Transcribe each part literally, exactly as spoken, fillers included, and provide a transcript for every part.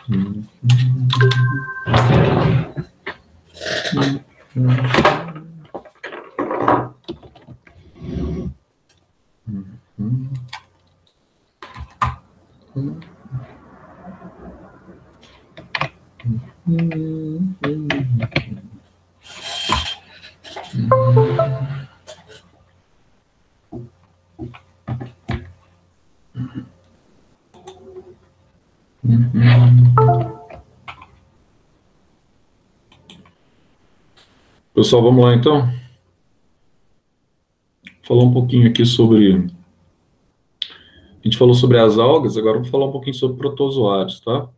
Uhum. Pessoal, vamos lá então. Falar um pouquinho aqui sobre... A gente falou sobre as algas, agora vamos falar um pouquinho sobre protozoários, tá?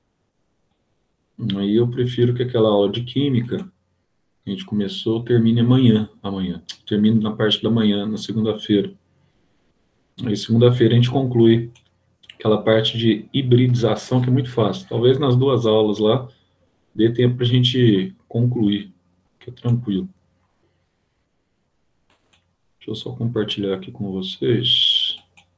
Aí eu prefiro que aquela aula de química que a gente começou termine amanhã, amanhã. Termine na parte da manhã, na segunda-feira. Aí segunda-feira a gente conclui aquela parte de hibridização, que é muito fácil. Talvez nas duas aulas lá dê tempo para a gente concluir, que é tranquilo. Deixa eu só compartilhar aqui com vocês.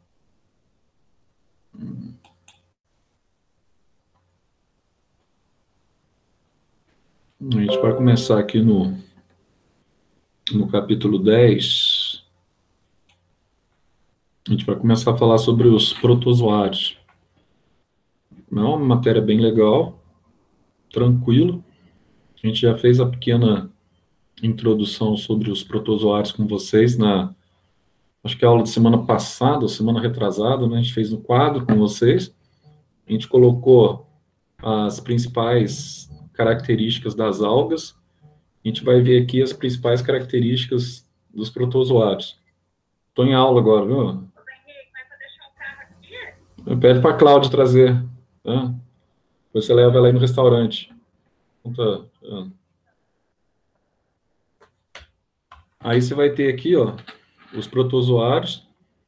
A gente vai começar aqui no, no capítulo dez. A gente vai começar a falar sobre os protozoários. É uma matéria bem legal, tranquilo. A gente já fez a pequena introdução sobre os protozoários com vocês na, acho que a aula de semana passada, ou semana retrasada, né? A gente fez no quadro com vocês. A gente colocou as principais características das algas. A gente vai ver aqui as principais características dos protozoários. Estou em aula agora, viu? Pede para a Cláudia trazer. Tá? Depois você leva ela aí no restaurante. Então, tá. Aí você vai ter aqui, ó, os protozoários.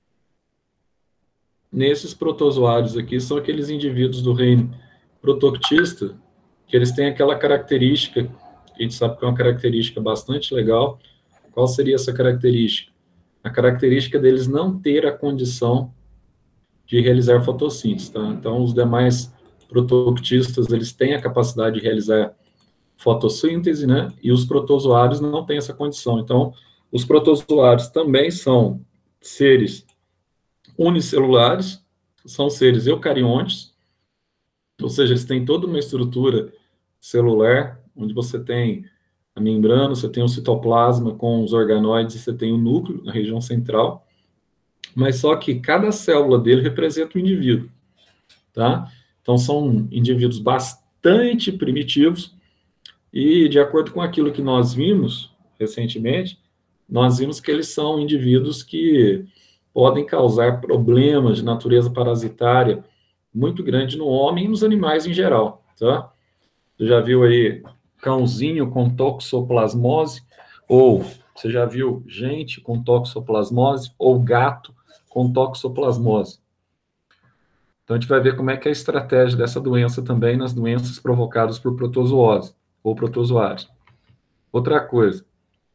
Nesses protozoários aqui são aqueles indivíduos do reino protoctista, que eles têm aquela característica, a gente sabe que é uma característica bastante legal. Qual seria essa característica? A característica deles não ter a condição de realizar fotossíntese, tá? Então, os demais protoctistas, eles têm a capacidade de realizar fotossíntese, né? E os protozoários não têm essa condição. Então, os protozoários também são seres unicelulares, são seres eucariontes, ou seja, eles têm toda uma estrutura celular, onde você tem a membrana, você tem o citoplasma com os organoides, você tem o núcleo na região central, mas só que cada célula dele representa um indivíduo, tá? Então, são indivíduos bastante primitivos, e de acordo com aquilo que nós vimos recentemente, nós vimos que eles são indivíduos que podem causar problemas de natureza parasitária muito grande no homem e nos animais em geral, tá? Você já viu aí cãozinho com toxoplasmose, ou você já viu gente com toxoplasmose, ou gato com toxoplasmose. Então, a gente vai ver como é que é a estratégia dessa doença também nas doenças provocadas por protozoose, ou protozoários. Outra coisa,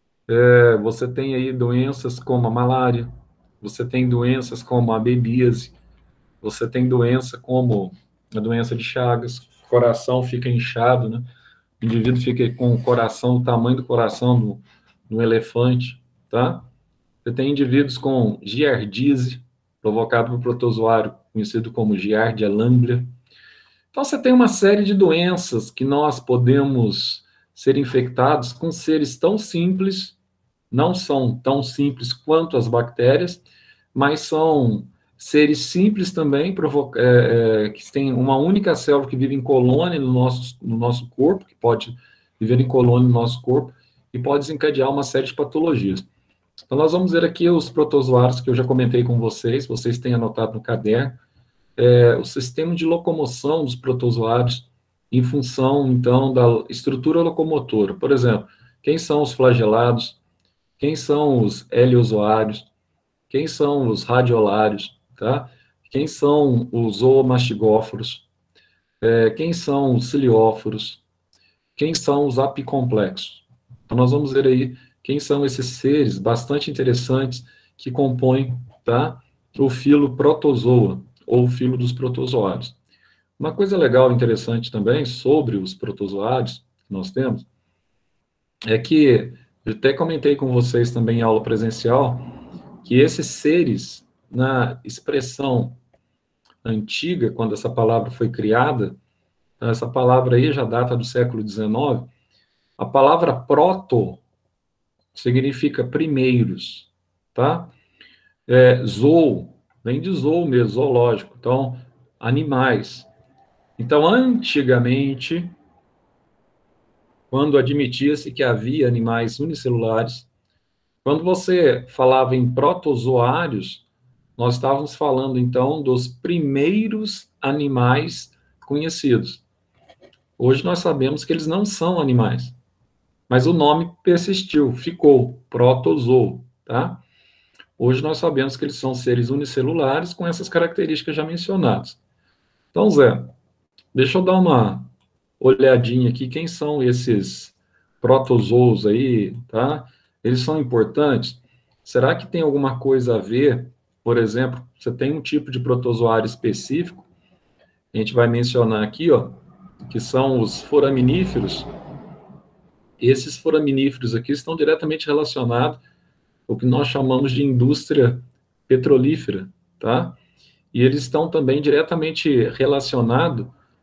é, você tem aí doenças como a malária, você tem doenças como a bebíase, você tem doença como a doença de Chagas, o coração fica inchado, né? O indivíduo fica com o coração, o tamanho do coração do, do elefante, tá? Você tem indivíduos com giardíase, provocado por protozoário, conhecido como Giardia lamblia. Então, você tem uma série de doenças que nós podemos ser infectados com seres tão simples, não são tão simples quanto as bactérias, mas são seres simples também, provoca, é, é, que têm uma única célula que vive em colônia no nosso, no nosso corpo, que pode viver em colônia no nosso corpo, e pode desencadear uma série de patologias. Então, nós vamos ver aqui os protozoários que eu já comentei com vocês, vocês têm anotado no caderno, é, o sistema de locomoção dos protozoários em função, então, da estrutura locomotora. Por exemplo, quem são os flagelados, quem são os heliozoários, quem são os radiolários, tá? Quem são os zoomastigóforos, é, quem são os cilióforos, quem são os apicomplexos. Então, nós vamos ver aí quem são esses seres bastante interessantes que compõem, tá, o filo protozoa, ou o filo dos protozoários. Uma coisa legal, interessante também, sobre os protozoários que nós temos, é que, eu até comentei com vocês também em aula presencial, que esses seres, na expressão antiga, quando essa palavra foi criada, essa palavra aí já data do século dezenove, a palavra proto significa primeiros, tá? É, zoo, vem de zoo mesmo, zoológico, então, animais. Então, antigamente, quando admitia-se que havia animais unicelulares, quando você falava em protozoários, nós estávamos falando, então, dos primeiros animais conhecidos. Hoje nós sabemos que eles não são animais, mas o nome persistiu, ficou, protozoo, tá? Hoje nós sabemos que eles são seres unicelulares com essas características já mencionadas. Então, Zé, deixa eu dar uma olhadinha aqui, quem são esses protozoos aí, tá? Eles são importantes? Será que tem alguma coisa a ver, por exemplo, você tem um tipo de protozoário específico, a gente vai mencionar aqui, ó, que são os foraminíferos. Esses foraminíferos aqui estão diretamente relacionados ao que nós chamamos de indústria petrolífera, tá? E eles estão também diretamente relacionados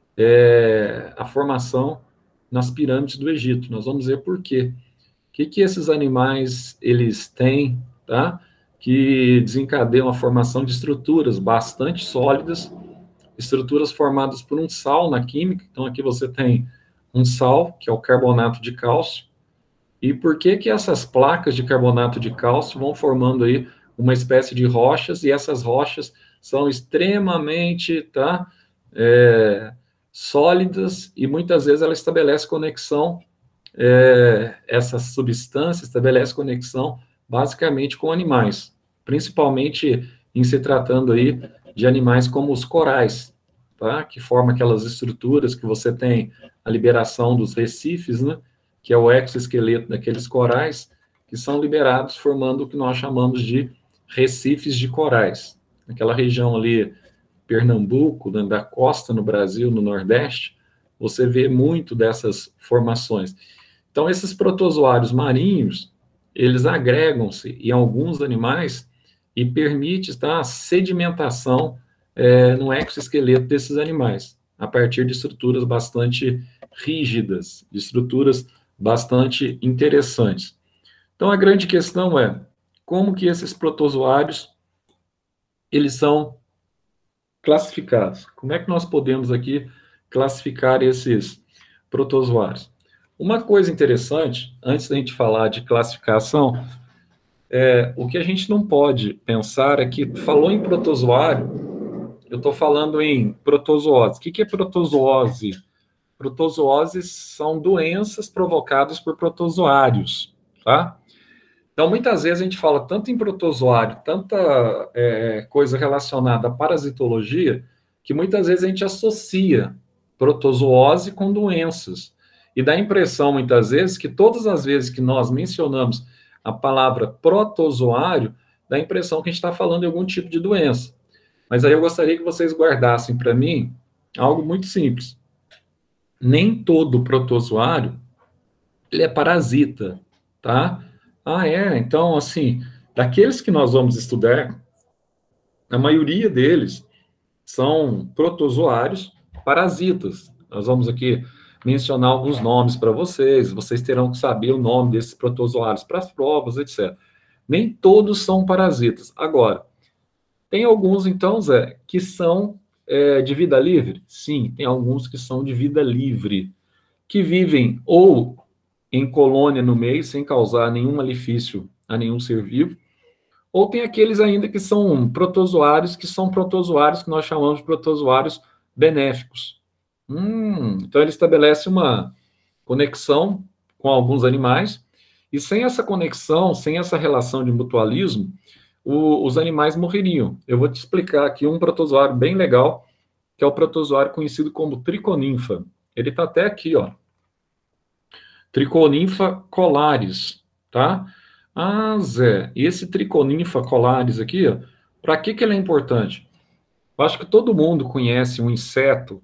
é, à formação nas pirâmides do Egito. Nós vamos ver por quê. O que, que esses animais eles têm, tá? Que desencadeiam a formação de estruturas bastante sólidas, estruturas formadas por um sal na química. Então, aqui você tem um sal, que é o carbonato de cálcio. E por que que essas placas de carbonato de cálcio vão formando aí uma espécie de rochas, e essas rochas são extremamente, tá, é, sólidas, e muitas vezes ela estabelece conexão, é, essa substância estabelece conexão basicamente com animais, principalmente em se tratando aí de animais como os corais, tá, que formam aquelas estruturas que você tem a liberação dos recifes, né, que é o exoesqueleto daqueles corais, que são liberados formando o que nós chamamos de recifes de corais. Naquela região ali, Pernambuco, da costa no Brasil, no Nordeste, você vê muito dessas formações. Então, esses protozoários marinhos, eles agregam-se em alguns animais e permite, tá, a sedimentação é, no exoesqueleto desses animais, a partir de estruturas bastante rígidas, de estruturas bastante interessantes. Então, a grande questão é como que esses protozoários eles são classificados. Como é que nós podemos aqui classificar esses protozoários? Uma coisa interessante, antes da gente falar de classificação, é, o que a gente não pode pensar é que, falou em protozoário, eu estou falando em protozoose. O que, que é protozoose? Protozooses são doenças provocadas por protozoários, tá? Então, muitas vezes a gente fala tanto em protozoário, tanta é, coisa relacionada à parasitologia, que muitas vezes a gente associa protozoose com doenças. E dá a impressão, muitas vezes, que todas as vezes que nós mencionamos a palavra protozoário, dá a impressão que a gente está falando de algum tipo de doença. Mas aí eu gostaria que vocês guardassem para mim algo muito simples. Nem todo protozoário ele é parasita, tá? Ah, é? Então, assim, daqueles que nós vamos estudar, a maioria deles são protozoários parasitas. Nós vamos aqui mencionar alguns nomes para vocês, vocês terão que saber o nome desses protozoários para as provas, etcétera. Nem todos são parasitas. Agora, tem alguns, então, Zé, que são é, de vida livre? Sim, tem alguns que são de vida livre, que vivem ou em colônia no meio, sem causar nenhum malefício a nenhum ser vivo, ou tem aqueles ainda que são protozoários, que são protozoários que nós chamamos de protozoários benéficos. Hum, então ele estabelece uma conexão com alguns animais, e sem essa conexão, sem essa relação de mutualismo, o, os animais morreriam. Eu vou te explicar aqui um protozoário bem legal, que é o protozoário conhecido como triconinfa. Ele está até aqui, ó. Triconinfa colares, tá? Ah, Zé, e esse Triconinfa colares aqui, ó, para que que ele é importante? Eu acho que todo mundo conhece um inseto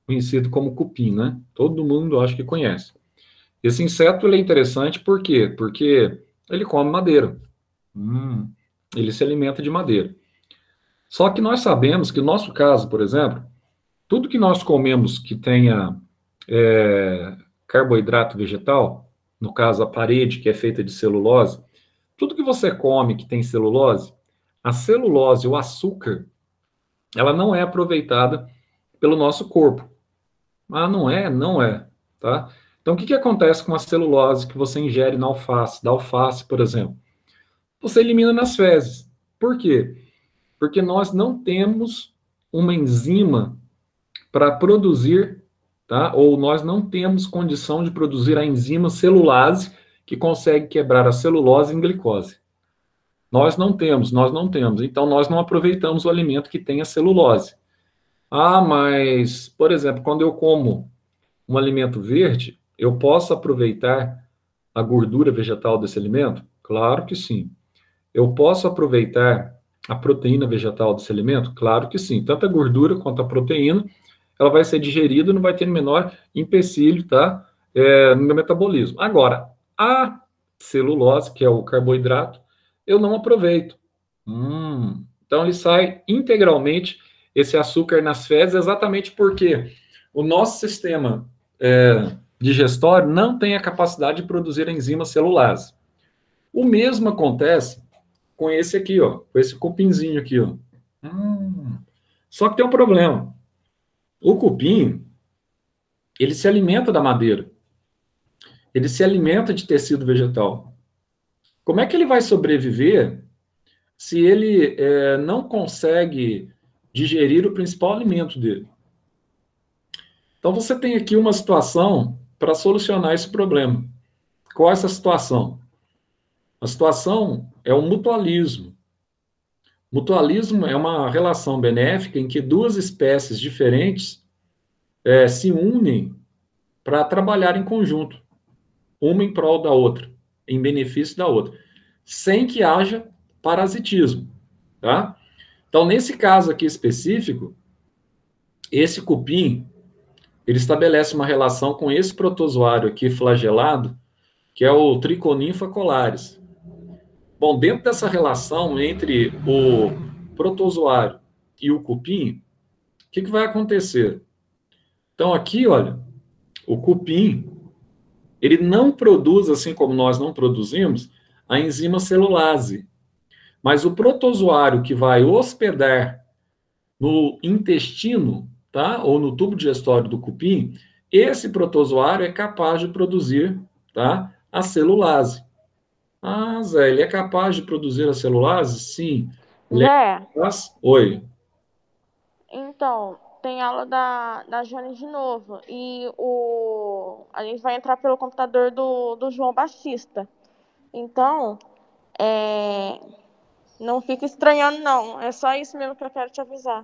conhecido como cupim, né? Todo mundo acho que conhece. Esse inseto ele é interessante por quê? Porque ele come madeira. Hum, ele se alimenta de madeira. Só que nós sabemos que, no nosso caso, por exemplo, tudo que nós comemos que tenha é, carboidrato vegetal, no caso a parede que é feita de celulose, tudo que você come que tem celulose, a celulose, o açúcar, ela não é aproveitada pelo nosso corpo. Ah, não é? Não é, tá? Então, o que que acontece com a celulose que você ingere na alface, da alface, por exemplo? Você elimina nas fezes. Por quê? Porque nós não temos uma enzima para produzir, tá? Ou nós não temos condição de produzir a enzima celulase que consegue quebrar a celulose em glicose. Nós não temos, nós não temos. Então, nós não aproveitamos o alimento que tem a celulose. Ah, mas, por exemplo, quando eu como um alimento verde, eu posso aproveitar a gordura vegetal desse alimento? Claro que sim. Eu posso aproveitar a proteína vegetal desse alimento? Claro que sim. Tanto a gordura quanto a proteína, ela vai ser digerida e não vai ter menor empecilho, tá? É, no meu metabolismo. Agora, a celulose, que é o carboidrato, eu não aproveito. Hum, então, ele sai integralmente, esse açúcar nas fezes, exatamente porque o nosso sistema é, digestório não tem a capacidade de produzir enzima celulase. O mesmo acontece com esse aqui, ó, com esse cupinzinho aqui, ó. Hum, só que tem um problema. O cupim, ele se alimenta da madeira. Ele se alimenta de tecido vegetal. Como é que ele vai sobreviver se ele é, não consegue digerir o principal alimento dele? Então, você tem aqui uma situação para solucionar esse problema. Qual é essa situação? A situação é o mutualismo. Mutualismo é uma relação benéfica em que duas espécies diferentes é, se unem para trabalhar em conjunto, uma em prol da outra, em benefício da outra, sem que haja parasitismo, tá? Então, nesse caso aqui específico, esse cupim, ele estabelece uma relação com esse protozoário aqui flagelado, que é o Triconinfa colares. Bom, dentro dessa relação entre o protozoário e o cupim, o que, que vai acontecer? Então, aqui, olha, o cupim, ele não produz, assim como nós não produzimos, a enzima celulase. Mas o protozoário que vai hospedar no intestino, tá? Ou no tubo digestório do cupim, esse protozoário é capaz de produzir, tá? A celulase. Ah, Zé, ele é capaz de produzir a celulase? Sim. Ele é Zé, capaz? Oi. então, tem aula da, da Jane de novo. E o, a gente vai entrar pelo computador do, do João Batista. Então, é, não fica estranhando, não. É só isso mesmo que eu quero te avisar.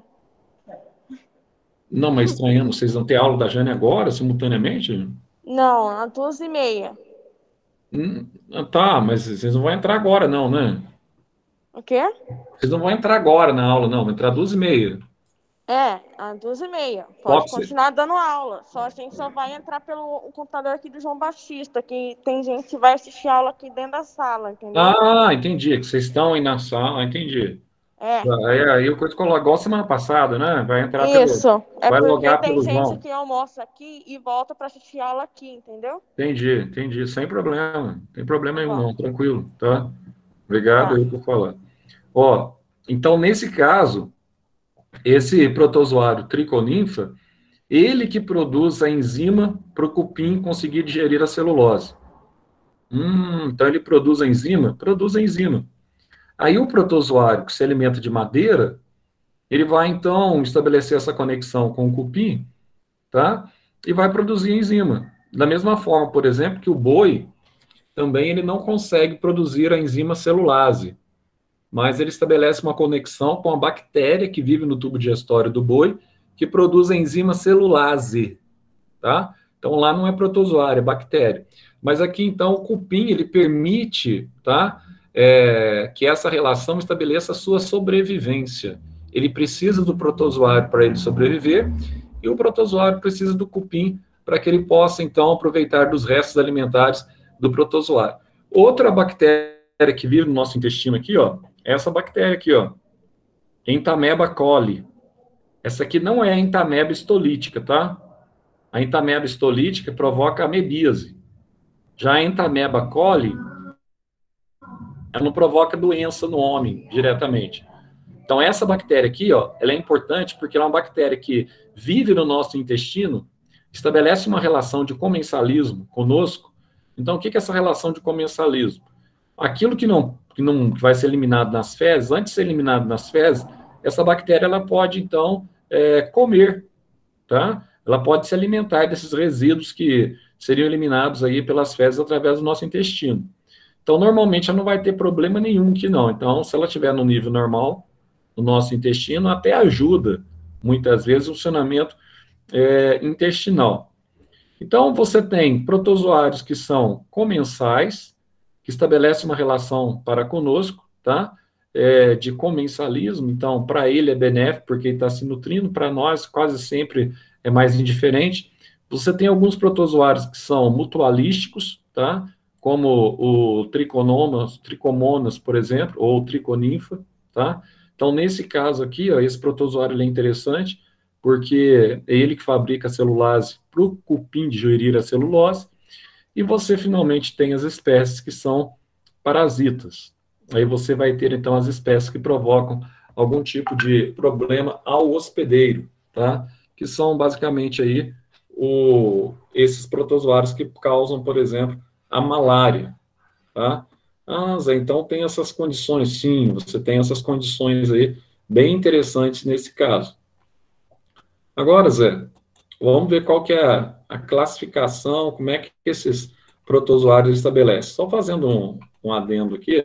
Não, mas estranhando, vocês vão ter aula da Jane agora, simultaneamente? Não, às duas e meia. Hum, tá, mas vocês não vão entrar agora, não, né? O quê? Vocês não vão entrar agora na aula, não. Vão entrar duas e meia. É, às duas e meia. Só Pode que você... continuar dando aula. Só a gente só vai entrar pelo o computador aqui do João Batista, que tem gente que vai assistir aula aqui dentro da sala, entendeu? Ah, entendi. Que vocês estão aí na sala, entendi. É, Aí, aí o coisa coloca igual semana passada, né? Vai entrar pelo. isso. É Vai porque logar tem pelo gente João. que almoça aqui e volta para assistir aula aqui, entendeu? Entendi, entendi. Sem problema. Não tem problema Tá nenhum, bom. não. Tranquilo, tá? Obrigado Tá. aí por falar. Ó, então, nesse caso, esse protozoário triconinfa, ele que produz a enzima para o cupim conseguir digerir a celulose. Hum, então ele produz a enzima? Produz a enzima. Aí o protozoário que se alimenta de madeira, ele vai então estabelecer essa conexão com o cupim, tá? E vai produzir enzima. Da mesma forma, por exemplo, que o boi também ele não consegue produzir a enzima celulase, mas ele estabelece uma conexão com a bactéria que vive no tubo digestório do boi, que produz a enzima celulase, tá? Então lá não é protozoário, é bactéria. Mas aqui então o cupim ele permite, tá? É, que essa relação estabeleça a sua sobrevivência. Ele precisa do protozoário para ele sobreviver e o protozoário precisa do cupim para que ele possa, então, aproveitar dos restos alimentares do protozoário. Outra bactéria que vive no nosso intestino aqui, ó, é essa bactéria aqui, ó, Entamoeba coli. Essa aqui não é a Entamoeba histolítica, tá? A Entamoeba histolítica provoca amebíase. Já a Entamoeba coli, ela não provoca doença no homem diretamente. Então, essa bactéria aqui, ó, ela é importante porque ela é uma bactéria que vive no nosso intestino, estabelece uma relação de comensalismo conosco. Então, o que é essa relação de comensalismo? Aquilo que não, que não que vai ser eliminado nas fezes, antes de ser eliminado nas fezes, essa bactéria ela pode, então, é, comer, tá? Ela pode se alimentar desses resíduos que seriam eliminados aí pelas fezes através do nosso intestino. Então, normalmente, ela não vai ter problema nenhum aqui, não. Então, se ela estiver no nível normal, no nosso intestino, até ajuda, muitas vezes, o funcionamento é, intestinal. Então, você tem protozoários que são comensais, que estabelecem uma relação para conosco, tá? É, de comensalismo, então, para ele é benéfico, porque ele está se nutrindo, para nós, quase sempre é mais indiferente. Você tem alguns protozoários que são mutualísticos, tá? Como o triconomas, tricomonas, por exemplo, ou o triconinfa, tá? Então, nesse caso aqui, ó, esse protozoário ele é interessante, porque é ele que fabrica a celulase para o cupim digerir a celulose, e você finalmente tem as espécies que são parasitas. Aí você vai ter, então, as espécies que provocam algum tipo de problema ao hospedeiro, tá? Que são, basicamente, aí, o, esses protozoários que causam, por exemplo, a malária, tá? Ah, Zé, então tem essas condições, sim, você tem essas condições aí bem interessantes nesse caso. Agora, Zé, vamos ver qual que é a, a classificação, como é que esses protozoários estabelecem. Só fazendo um, um adendo aqui,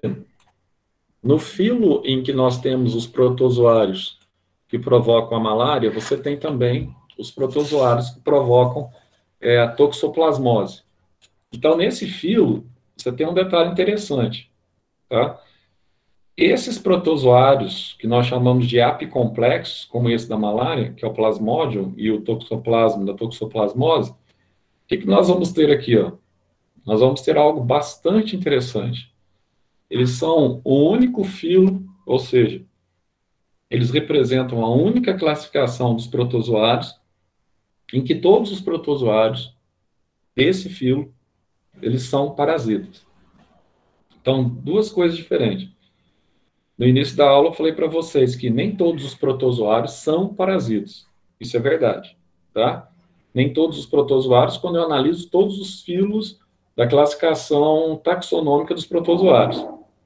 no filo em que nós temos os protozoários que provocam a malária, você tem também os protozoários que provocam é, a toxoplasmose. Então, nesse filo, você tem um detalhe interessante, tá? Esses protozoários, que nós chamamos de apicomplexos, como esse da malária, que é o plasmodium, e o toxoplasma da toxoplasmose, o que, que nós vamos ter aqui, ó? Nós vamos ter algo bastante interessante. Eles são o único filo, ou seja, eles representam a única classificação dos protozoários em que todos os protozoários desse filo, eles são parasitas. Então, duas coisas diferentes. No início da aula eu falei para vocês que nem todos os protozoários são parasitas. Isso é verdade, tá? Nem todos os protozoários, quando eu analiso todos os filos da classificação taxonômica dos protozoários.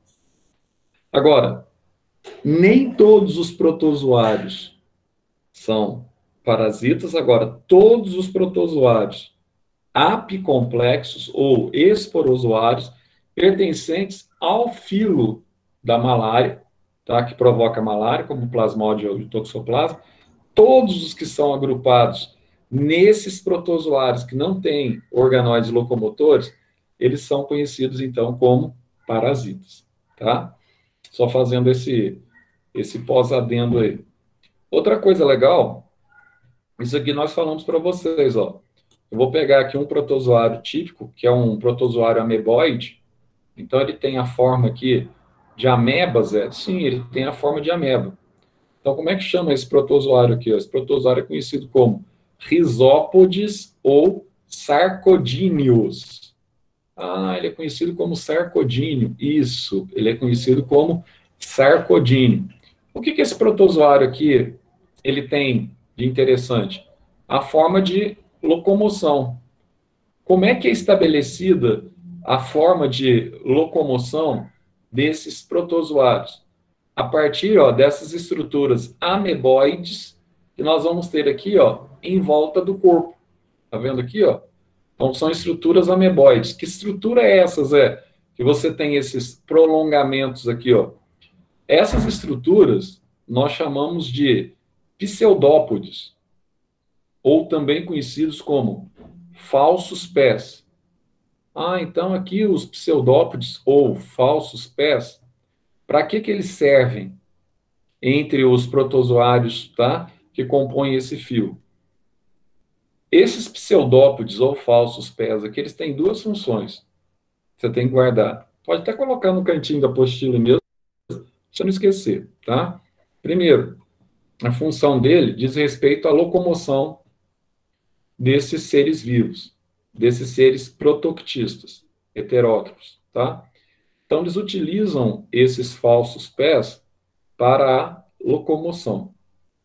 Agora, nem todos os protozoários são parasitas. Agora, todos os protozoários apicomplexos ou esporozoários pertencentes ao filo da malária, tá, que provoca malária, como o plasmodium e o toxoplasma, todos os que são agrupados nesses protozoários que não têm organoides locomotores, eles são conhecidos, então, como parasitas, tá? Só fazendo esse, esse pós-adendo aí. Outra coisa legal, isso aqui nós falamos para vocês, ó. Eu vou pegar aqui um protozoário típico, que é um protozoário ameboide. Então, ele tem a forma aqui de amebas, é? Sim, ele tem a forma de ameba. Então, como é que chama esse protozoário aqui? Esse protozoário é conhecido como Rhizópodes ou Sarcodíneos. Ah, ele é conhecido como sarcodíneo. Isso, ele é conhecido como sarcodíneo. O que que esse protozoário aqui ele tem de interessante? A forma de locomoção. Como é que é estabelecida a forma de locomoção desses protozoários? A partir, ó, dessas estruturas ameboides que nós vamos ter aqui, ó, em volta do corpo. Tá vendo aqui, ó? Então, são estruturas ameboides. Que estrutura é essa, Zé? Que você tem esses prolongamentos aqui, ó. Essas estruturas nós chamamos de pseudópodes, ou também conhecidos como falsos pés. Ah, então aqui os pseudópodes ou falsos pés, para que que eles servem entre os protozoários, tá, que compõem esse fio? Esses pseudópodes ou falsos pés aqui, eles têm duas funções. Você tem que guardar. Pode até colocar no cantinho da apostila mesmo, pra você não esquecer, tá? Primeiro, a função dele diz respeito à locomoção desses seres vivos, desses seres protoctistas, heterótrofos, tá? Então, eles utilizam esses falsos pés para a locomoção.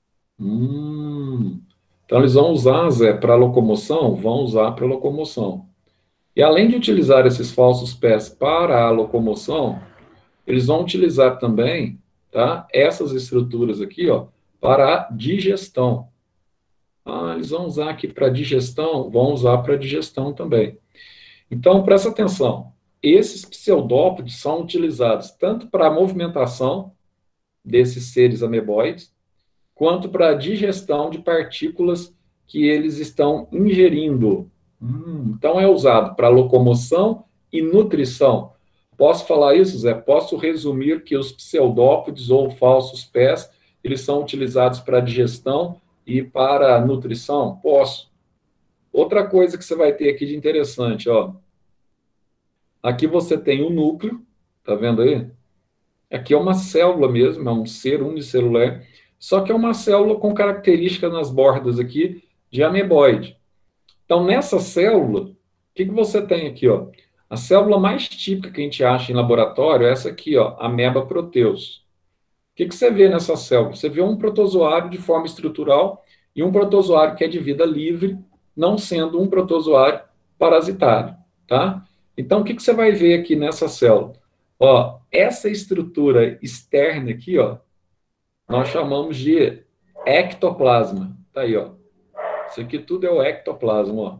Hum. Então, eles vão usar, Zé, para locomoção? Vão usar para locomoção. E além de utilizar esses falsos pés para a locomoção, eles vão utilizar também, tá, essas estruturas aqui, ó, para a digestão. Ah, eles vão usar aqui para digestão, vão usar para digestão também. Então, presta atenção. Esses pseudópodes são utilizados tanto para a movimentação desses seres ameboides, quanto para a digestão de partículas que eles estão ingerindo. Hum, então, é usado para locomoção e nutrição. Posso falar isso, Zé? Posso resumir que os pseudópodes ou falsos pés, eles são utilizados para digestão e para nutrição? Posso. Outra coisa que você vai ter aqui de interessante, ó. Aqui você tem o núcleo, tá vendo aí? Aqui é uma célula mesmo, é um ser unicelular, só que é uma célula com características nas bordas aqui de ameboide. Então, nessa célula, o que, que você tem aqui, ó? A célula mais típica que a gente acha em laboratório é essa aqui, ó, Ameba proteus. O que, que você vê nessa célula? Você vê um protozoário de forma estrutural e um protozoário que é de vida livre, não sendo um protozoário parasitário, tá? Então, o que, que você vai ver aqui nessa célula? Ó, essa estrutura externa aqui, ó, nós chamamos de ectoplasma. Tá aí, ó. Isso aqui tudo é o ectoplasma, ó.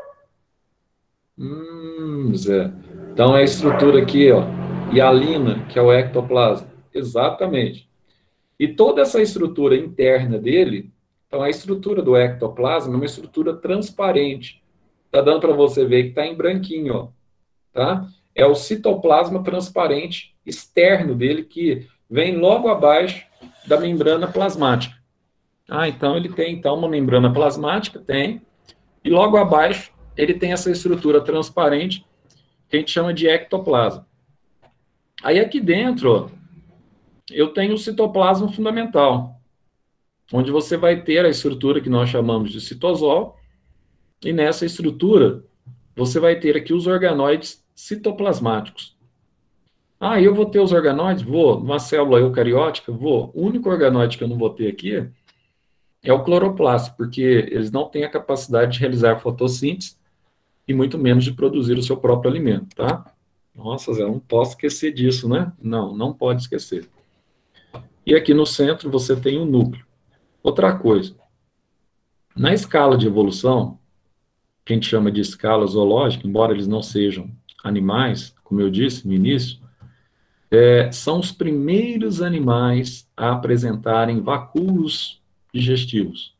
Hum, Zé. Então, é a estrutura aqui, ó, hialina, que é o ectoplasma. Exatamente. E toda essa estrutura interna dele, então a estrutura do ectoplasma é uma estrutura transparente. Tá dando para você ver que tá em branquinho, ó. Tá? É o citoplasma transparente externo dele, que vem logo abaixo da membrana plasmática. Ah, então ele tem então uma membrana plasmática, tem, e logo abaixo ele tem essa estrutura transparente que a gente chama de ectoplasma. Aí aqui dentro, ó, eu tenho o citoplasma fundamental, onde você vai ter a estrutura que nós chamamos de citosol, e nessa estrutura você vai ter aqui os organoides citoplasmáticos. Ah, eu vou ter os organoides? Vou. Numa célula eucariótica? Vou. O único organoide que eu não vou ter aqui é o cloroplasto, porque eles não têm a capacidade de realizar fotossíntese e muito menos de produzir o seu próprio alimento, tá? Nossa, Zé, eu não posso esquecer disso, né? Não, não pode esquecer. E aqui no centro você tem o núcleo. Outra coisa, na escala de evolução, que a gente chama de escala zoológica, embora eles não sejam animais, como eu disse no início, é, são os primeiros animais a apresentarem vacúolos digestivos.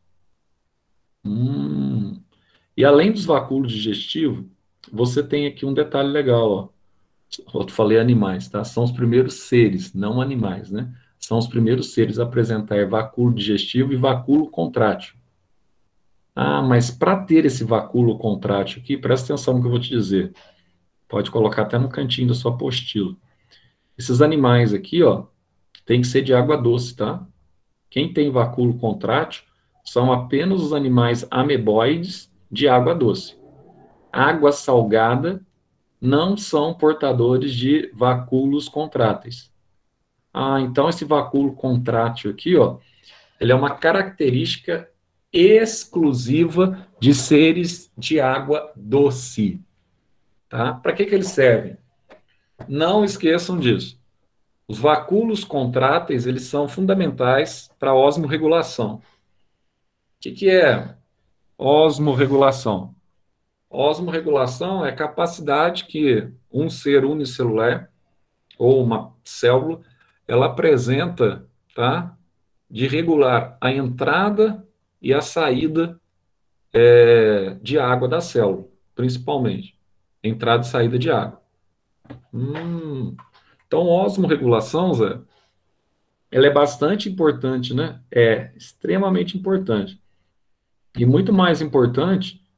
Hum. E além dos vacúolos digestivos, você tem aqui um detalhe legal, ó. Eu falei animais, tá? São os primeiros seres, não animais, né? São os primeiros seres a apresentar vacúolo digestivo e vacúolo contrátil. Ah, mas para ter esse vacúolo contrátil aqui, presta atenção no que eu vou te dizer. Pode colocar até no cantinho da sua apostila. Esses animais aqui, ó, tem que ser de água doce, tá? Quem tem vacúolo contrátil são apenas os animais ameboides de água doce. Água salgada não são portadores de vacúolos contráteis. Ah, então esse vacúolo contrátil aqui, ó, ele é uma característica exclusiva de seres de água doce. Tá? Para que que eles servem? Não esqueçam disso. Os vacúolos contráteis, eles são fundamentais para a osmorregulação. O que que é osmorregulação? Osmorregulação é a capacidade que um ser unicelular ou uma célula, ela apresenta, tá, de regular a entrada e a saída é, de água da célula, principalmente. Entrada e saída de água. Hum. Então, osmorregulação, Zé, ela é bastante importante, né? É extremamente importante. E muito mais importante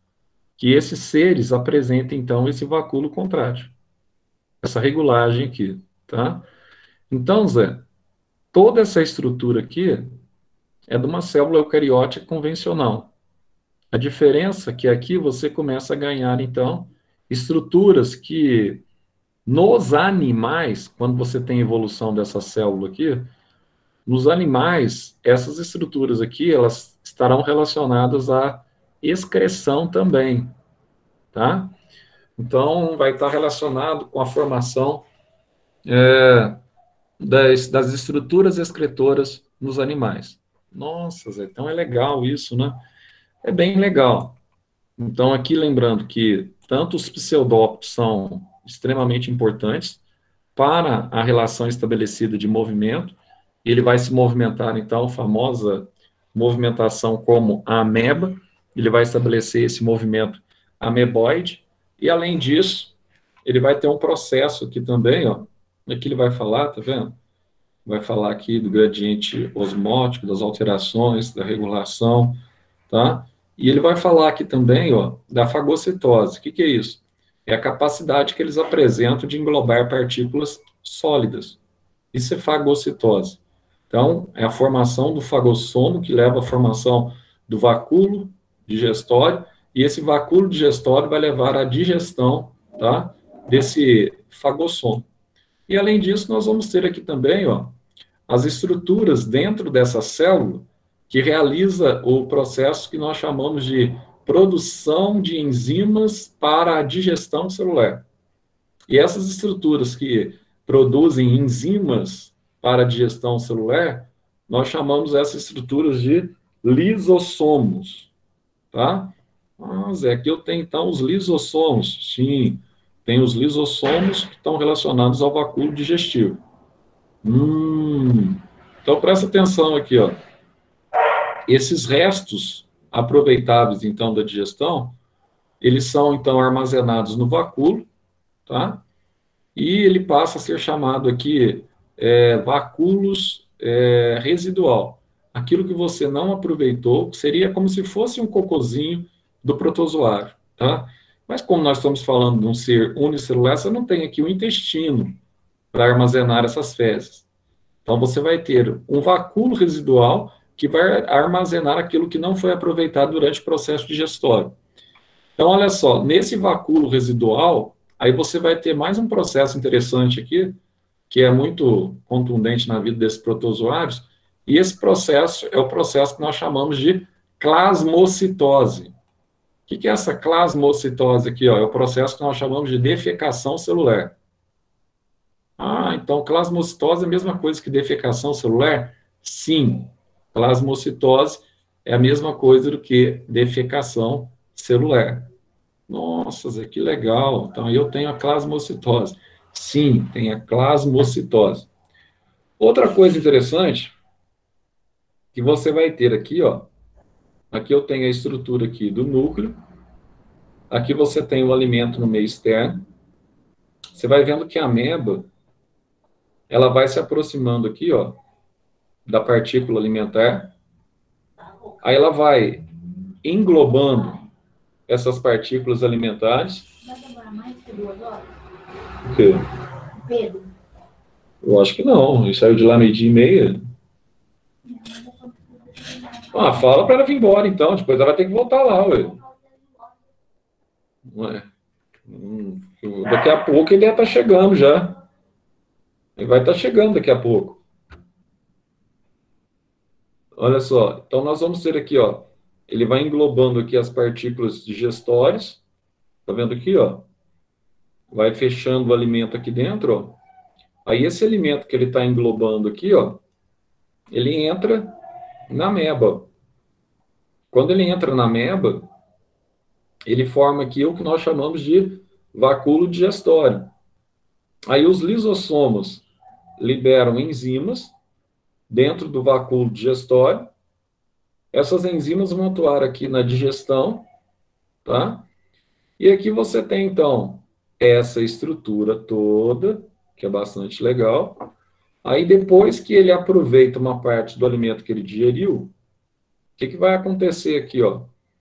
que esses seres apresentem, então, esse vacúolo contrátil, essa regulagem aqui, tá? Então, Zé, toda essa estrutura aqui é de uma célula eucariótica convencional. A diferença é que aqui você começa a ganhar, então, estruturas que, nos animais, quando você tem evolução dessa célula aqui, nos animais, essas estruturas aqui, elas estarão relacionadas à excreção também, tá? Então, vai estar relacionado com a formação é, das, das estruturas excretoras nos animais. Nossa, Zé, então é legal isso, né? É bem legal. Então, aqui lembrando que tanto os pseudópodos são extremamente importantes para a relação estabelecida de movimento. Ele vai se movimentar, então, a famosa movimentação como a ameba. Ele vai estabelecer esse movimento ameboide. E, além disso, ele vai ter um processo aqui também, ó. Aqui ele vai falar, tá vendo? Vai falar aqui do gradiente osmótico, das alterações, da regulação, tá? E ele vai falar aqui também, ó, da fagocitose. O que que é isso? É a capacidade que eles apresentam de englobar partículas sólidas. Isso é fagocitose. Então, é a formação do fagossomo que leva à formação do vacúolo digestório, e esse vacúolo digestório vai levar à digestão, tá, desse fagossomo. E, além disso, nós vamos ter aqui também, ó, as estruturas dentro dessa célula que realiza o processo que nós chamamos de produção de enzimas para a digestão celular. E essas estruturas que produzem enzimas para a digestão celular, nós chamamos essas estruturas de lisossomos, tá? Ah, Zé, aqui eu tenho, então, os lisossomos. Sim, tem os lisossomos que estão relacionados ao vacúolo digestivo. Hum, então, presta atenção aqui, ó. Esses restos aproveitáveis, então, da digestão, eles são, então, armazenados no vacúolo, tá? E ele passa a ser chamado aqui é, vacúolos é, residual. Aquilo que você não aproveitou, seria como se fosse um cocôzinho do protozoário, tá? Mas como nós estamos falando de um ser unicelular, você não tem aqui o intestino para armazenar essas fezes. Então, você vai ter um vacúolo residual que vai armazenar aquilo que não foi aproveitado durante o processo digestório. Então, olha só, nesse vacúolo residual, aí você vai ter mais um processo interessante aqui, que é muito contundente na vida desses protozoários, e esse processo é o processo que nós chamamos de clasmocitose. O que é essa clasmocitose aqui? Ó? É o processo que nós chamamos de defecação celular. Ah, então clasmocitose é a mesma coisa que defecação celular? Sim, plasmocitose é a mesma coisa do que defecação celular. Nossa, Zé, que legal. Então, eu tenho a clasmocitose. Sim, tem a clasmocitose. Outra coisa interessante que você vai ter aqui, ó. Aqui eu tenho a estrutura aqui do núcleo. Aqui você tem o alimento no meio externo. Você vai vendo que a ameba, ela vai se aproximando aqui, ó, da partícula alimentar. Aí ela vai englobando essas partículas alimentares. Vai demorar mais que duas horas? O quê? Pedro. Eu acho que não. Ele saiu de lá meio-dia e meia. Ah, fala para ela vir embora, então. Depois ela vai ter que voltar lá, ué. Ué. Hum, daqui a pouco ele ia estar chegando já. Ele vai estar chegando daqui a pouco. Olha só. Então, nós vamos ter aqui, ó. Ele vai englobando aqui as partículas digestórias. Tá vendo aqui, ó? Vai fechando o alimento aqui dentro, ó. Aí, esse alimento que ele está englobando aqui, ó, ele entra na ameba. Quando ele entra na ameba, ele forma aqui o que nós chamamos de vacúolo digestório. Aí, os lisossomos liberam enzimas dentro do vacúolo digestório. Essas enzimas vão atuar aqui na digestão, tá? E aqui você tem, então, essa estrutura toda, que é bastante legal. Aí, depois que ele aproveita uma parte do alimento que ele digeriu, o que, que vai acontecer aqui, ó?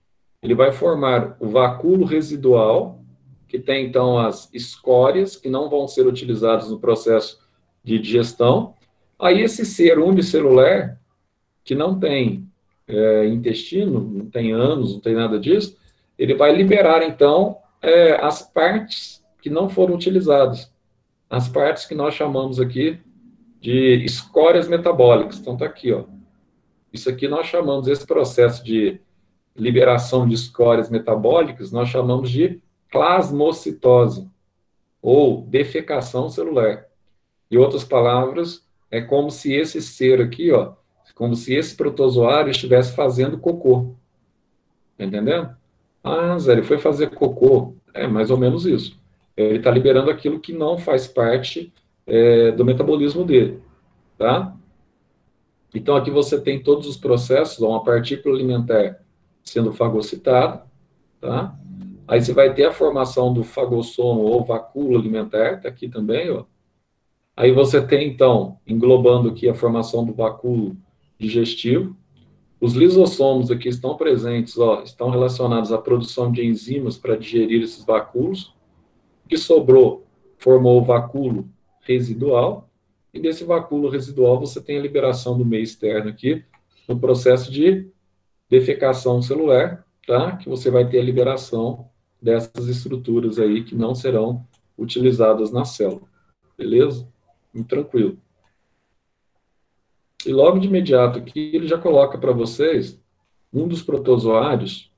ele vai formar o vacúolo residual, que tem, então, as escórias, que não vão ser utilizadas no processo de digestão. Aí, esse ser unicelular, que não tem é, intestino, não tem ânus, não tem nada disso, ele vai liberar, então, é, as partes que não foram utilizadas. As partes que nós chamamos aqui de escórias metabólicas. Então, está aqui, ó. Isso aqui nós chamamos, esse processo de liberação de escórias metabólicas, nós chamamos de plasmocitose, ou defecação celular. Em outras palavras, é como se esse ser aqui, ó, como se esse protozoário estivesse fazendo cocô. Tá entendendo? Ah, Zé, ele foi fazer cocô. É mais ou menos isso. Ele está liberando aquilo que não faz parte é, do metabolismo dele. Tá? Então, aqui você tem todos os processos, ó, uma partícula alimentar sendo fagocitada, tá? Aí você vai ter a formação do fagossomo ou vacúolo alimentar, tá aqui também, ó. Aí você tem, então, englobando aqui a formação do vacúolo digestivo. Os lisossomos aqui estão presentes, ó, estão relacionados à produção de enzimas para digerir esses vacúolos. O que sobrou formou o vacúolo residual, e desse vacúolo residual você tem a liberação do meio externo aqui, no processo de defecação celular, tá? Que você vai ter a liberação dessas estruturas aí que não serão utilizadas na célula. Beleza? Muito tranquilo. E logo de imediato aqui, ele já coloca para vocês um dos protozoários.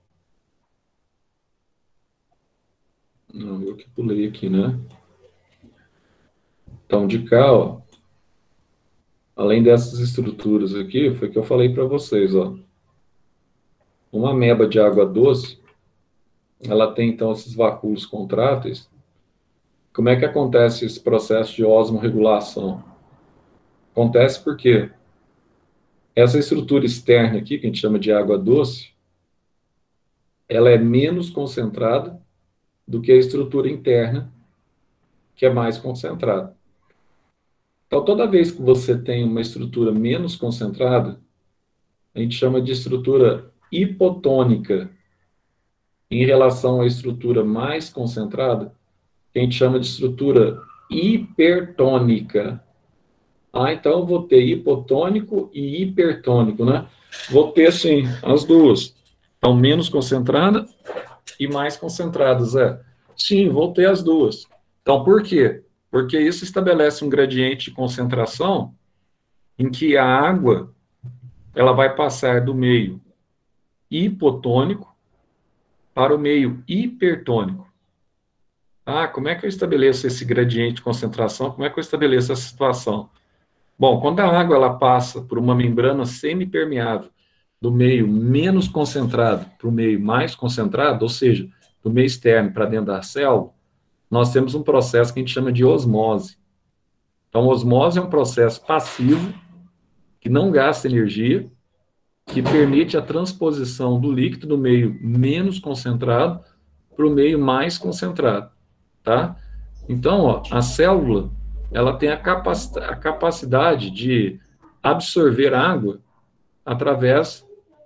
Não, eu que pulei aqui, né? Então, de cá, ó, além dessas estruturas aqui, foi que eu falei para vocês, ó. Uma ameba de água doce, ela tem, então, esses vacúolos contráteis. Como é que acontece esse processo de osmorregulação? Acontece porque essa estrutura externa aqui, que a gente chama de água doce, ela é menos concentrada do que a estrutura interna, que é mais concentrada. Então, toda vez que você tem uma estrutura menos concentrada, a gente chama de estrutura hipotônica, em relação à estrutura mais concentrada, que a gente chama de estrutura hipertônica. Ah, então eu vou ter hipotônico e hipertônico, né? Vou ter, sim, as duas. Então, menos concentrada e mais concentradas, é. Sim, vou ter as duas. Então, por quê? Porque isso estabelece um gradiente de concentração em que a água ela vai passar do meio hipotônico para o meio hipertônico. Ah, como é que eu estabeleço esse gradiente de concentração? Como é que eu estabeleço essa situação? Bom, quando a água ela passa por uma membrana semipermeável do meio menos concentrado para o meio mais concentrado, ou seja, do meio externo para dentro da célula, nós temos um processo que a gente chama de osmose. Então, osmose é um processo passivo, que não gasta energia, que permite a transposição do líquido do meio menos concentrado para o meio mais concentrado, tá? Então, ó, a célula, ela tem a, capac a capacidade de absorver água através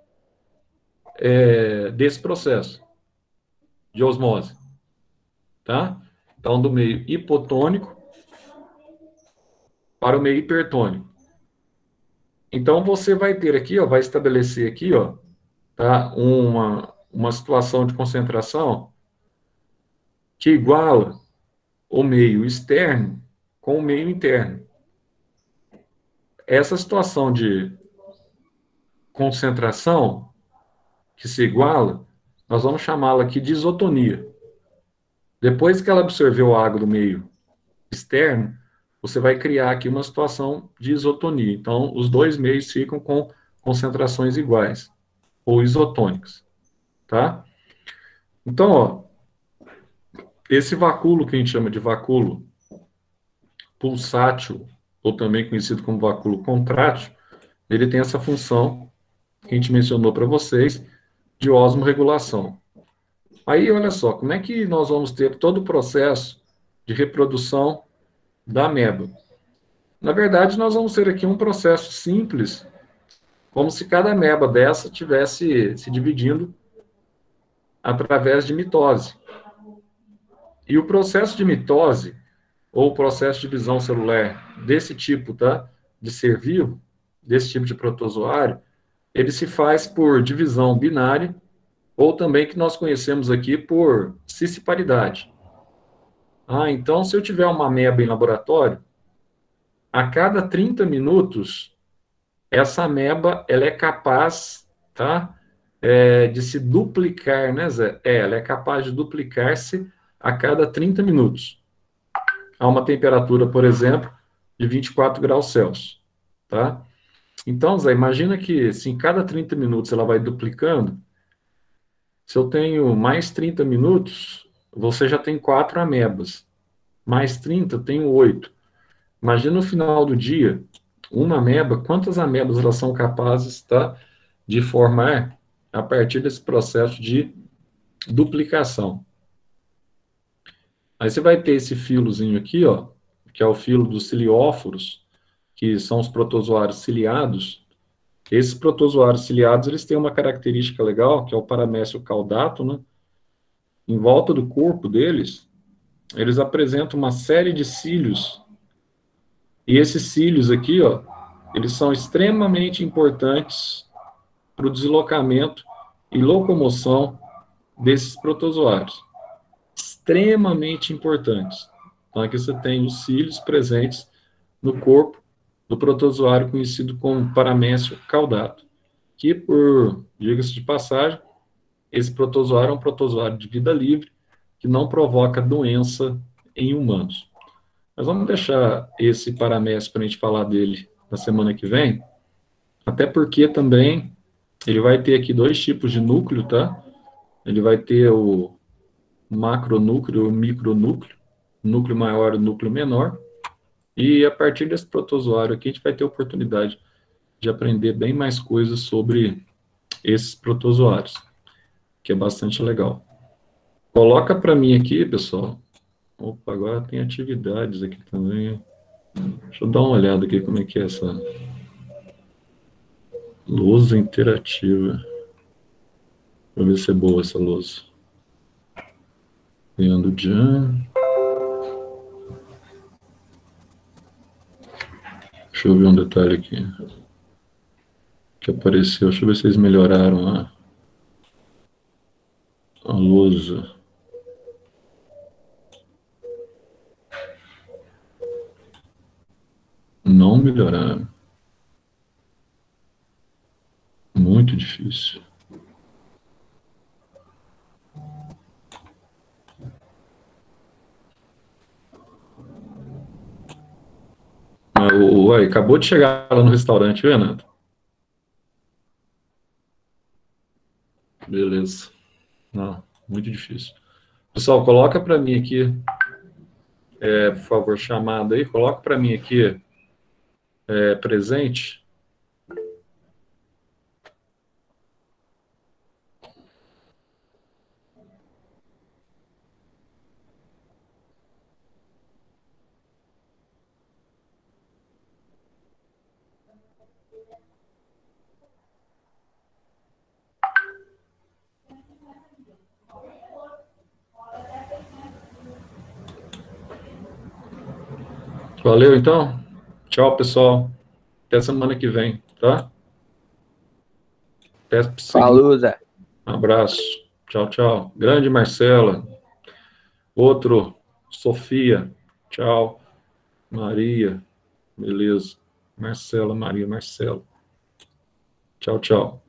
é, desse processo de osmose, tá? Então, do meio hipotônico para o meio hipertônico. Então, você vai ter aqui, ó, vai estabelecer aqui, ó, tá, uma, uma situação de concentração que iguala o meio externo com o meio interno. Essa situação de concentração que se iguala, nós vamos chamá-la aqui de isotonia. Depois que ela absorveu a água do meio externo, você vai criar aqui uma situação de isotonia. Então, os dois meios ficam com concentrações iguais, ou isotônicas, tá? Então, ó, esse vacúolo que a gente chama de vacúolo pulsátil, ou também conhecido como vacúolo contrátil, ele tem essa função que a gente mencionou para vocês, de osmorregulação. Aí, olha só, como é que nós vamos ter todo o processo de reprodução da ameba? Na verdade, nós vamos ter aqui um processo simples, como se cada ameba dessa tivesse se dividindo através de mitose. E o processo de mitose, ou processo de divisão celular desse tipo, tá? De ser vivo, desse tipo de protozoário, ele se faz por divisão binária, ou também que nós conhecemos aqui por cisparidade. Ah, então, se eu tiver uma ameba em laboratório, a cada trinta minutos, essa ameba, ela é capaz, tá? É, de se duplicar, né, Zé? É, ela é capaz de duplicar-se a cada trinta minutos. A uma temperatura, por exemplo, de vinte e quatro graus Celsius, tá? Então, Zé, imagina que se em cada trinta minutos ela vai duplicando, se eu tenho mais trinta minutos, você já tem quatro amebas. Mais trinta, eu tenho oito. Imagina no final do dia, uma ameba, quantas amebas elas são capazes, tá, de formar a partir desse processo de duplicação. Aí você vai ter esse filozinho aqui, ó, que é o filo dos cilióforos, que são os protozoários ciliados. Esses protozoários ciliados, eles têm uma característica legal, que é o paramécio caudato, né? Em volta do corpo deles, eles apresentam uma série de cílios. E esses cílios aqui, ó, eles são extremamente importantes para o deslocamento e locomoção desses protozoários. Extremamente importantes. Então, aqui você tem os cílios presentes no corpo do protozoário conhecido como paramécio caudato, que, por, diga-se de passagem, esse protozoário é um protozoário de vida livre, que não provoca doença em humanos. Mas vamos deixar esse paramécio para a gente falar dele na semana que vem, até porque também ele vai ter aqui dois tipos de núcleo, tá? Ele vai ter o macronúcleo e o micronúcleo, núcleo maior e núcleo menor, e a partir desse protozoário aqui a gente vai ter a oportunidade de aprender bem mais coisas sobre esses protozoários, que é bastante legal. Coloca para mim aqui, pessoal. Opa, agora tem atividades aqui também. Deixa eu dar uma olhada aqui como é que é essa lousa interativa. Vou ver se é boa essa lousa. Leandro Jan. Deixa eu ver um detalhe aqui. Que apareceu. Deixa eu ver se eles melhoraram a, a lousa. Não melhoraram. Muito difícil. O, ué, acabou de chegar lá no restaurante, viu, Renato? Beleza. Não, muito difícil. Pessoal, coloca para mim aqui, é, por favor, chamada aí, coloca para mim aqui, é, presente. Valeu, então? Tchau, pessoal. Até semana que vem, tá? Até Falou, Zé. Um abraço. Tchau, tchau. Grande Marcela. Outro, Sofia. Tchau. Maria. Beleza. Marcela, Maria, Marcelo. Tchau, tchau.